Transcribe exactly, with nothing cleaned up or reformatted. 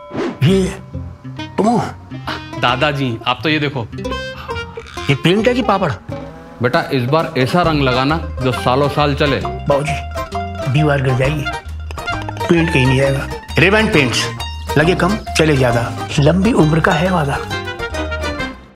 ये तुम हो? दादाजी आप तो ये देखो। ये पेंट है कि पापड़? बेटा इस बार ऐसा रंग लगाना जो सालों साल चले। बाबूजी दीवार गिर जाएगी, पेंट कहीं नहीं जाएगा। रेवेंट पेंट्स, लगे कम चले ज्यादा, लंबी उम्र का है वादा।